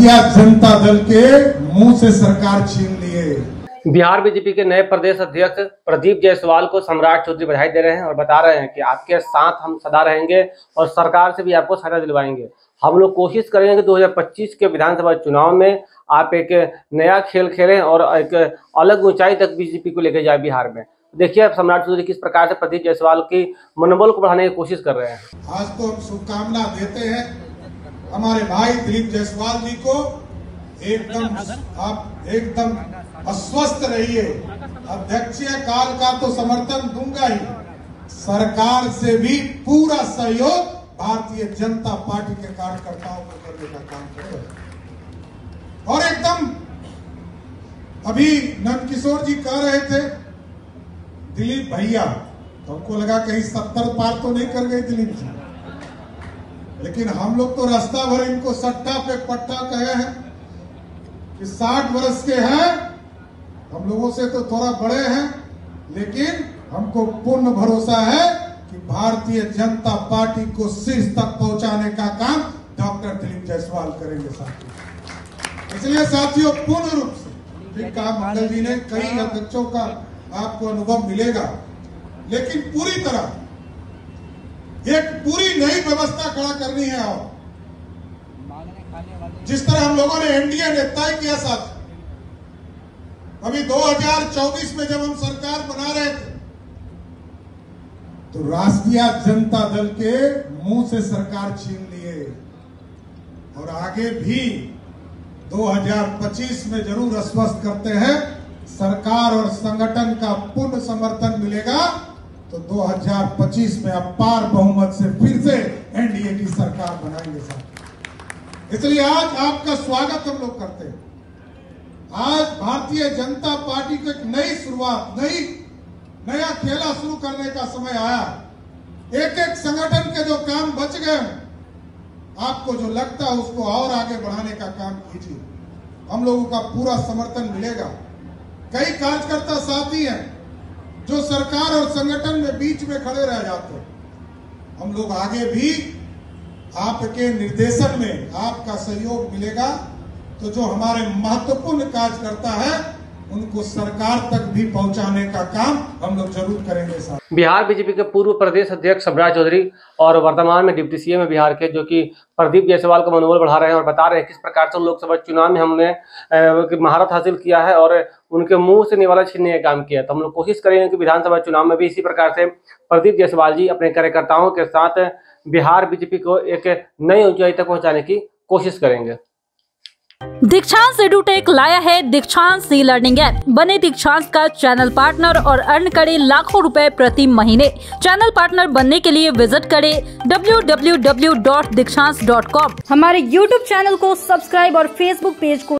राष्ट्रीय जनता दल के मुंह से सरकार छीन लिए। बिहार बीजेपी के नए प्रदेश अध्यक्ष प्रदीप जायसवाल को सम्राट चौधरी बधाई दे रहे हैं और बता रहे हैं कि आपके साथ हम सदा रहेंगे और सरकार से भी आपको सहायता दिलवाएंगे। हम लोग कोशिश करेंगे कि 2025 के विधानसभा चुनाव में आप एक नया खेल खेलें और एक अलग ऊंचाई तक बीजेपी को लेकर जाए बिहार में। देखिए सम्राट चौधरी किस प्रकार से प्रदीप जायसवाल की मनोबल को बढ़ाने की कोशिश कर रहे हैं। आज तो हम शुभकामना देते हैं हमारे भाई दिलीप जायसवाल जी को। एकदम अस्वस्थ रहिए। अध्यक्षीय काल का तो समर्थन दूंगा ही, सरकार से भी पूरा सहयोग भारतीय जनता पार्टी के कार्यकर्ताओं को करने का काम करेगा। और एकदम अभी नंदकिशोर जी कह रहे थे दिलीप भैया, तो हमको लगा कहीं 70 पार तो नहीं कर गए दिलीप जी, लेकिन हम लोग तो रास्ता भर इनको सट्टा पे पट्टा कहे हैं कि 60 वर्ष के हैं, हम लोगों से तो थोड़ा बड़े हैं, लेकिन हमको पूर्ण भरोसा है कि भारतीय जनता पार्टी को शीर्ष तक पहुंचाने का काम डॉक्टर दिलीप जायसवाल करेंगे साथियों। इसलिए साथियों पूर्ण रूप से कहा मंगल जी ने, कई अध्यक्षों का आपको अनुभव मिलेगा, लेकिन पूरी तरह एक पूरी नई व्यवस्था खड़ा करनी है। और जिस तरह हम लोगों ने एनडीए ने तय किया साथ, अभी 2024 में जब हम सरकार बना रहे थे तो राष्ट्रीय जनता दल के मुंह से सरकार छीन लिए, और आगे भी 2025 में जरूर आश्वस्त करते हैं सरकार और संगठन का पूर्ण समर्थन मिलेगा तो 2025 में अपार बहुमत से फिर से एनडीए की सरकार बनाएंगे साथ। इसलिए आज आपका स्वागत हम लोग करते हैं। आज भारतीय जनता पार्टी को एक नई शुरुआत, नया खेला शुरू करने का समय आया। एक एक संगठन के जो काम बच गए, आपको जो लगता है उसको और आगे बढ़ाने का काम कीजिए। हम लोगों का पूरा समर्थन मिलेगा। कई कार्यकर्ता साथी हैं जो सरकार और संगठन में बीच में खड़े रह जाते हैं। हम लोग आगे भी आपके निर्देशन में आपका सहयोग मिलेगा तो जो हमारे महत्वपूर्ण कार्यकर्ता है उनको सरकार तक भी पहुंचाने का काम हम लोग जरूर करेंगे साथ। बिहार बीजेपी के पूर्व प्रदेश अध्यक्ष सम्राट चौधरी और वर्तमान में डिप्टी सीएम है बिहार के, जो कि प्रदीप जायसवाल का मनोबल बढ़ा रहे हैं और बता रहे हैं किस प्रकार से लोकसभा चुनाव में हमने महारत हासिल किया है और उनके मुंह से निवाला छीनने का काम किया। तो हम लोग कोशिश करेंगे कि विधानसभा चुनाव में भी इसी प्रकार से प्रदीप जायसवाल जी अपने कार्यकर्ताओं के साथ बिहार बीजेपी को एक नई ऊंचाई तक पहुंचाने की कोशिश करेंगे। दीक्षांत एडुटेक लाया है दीक्षांत ई लर्निंग ऐप। बने दीक्षांत का चैनल पार्टनर और अर्न करें लाखों रुपए प्रति महीने। चैनल पार्टनर बनने के लिए विजिट करें www.dikshant.com। हमारे YouTube चैनल को सब्सक्राइब और Facebook पेज को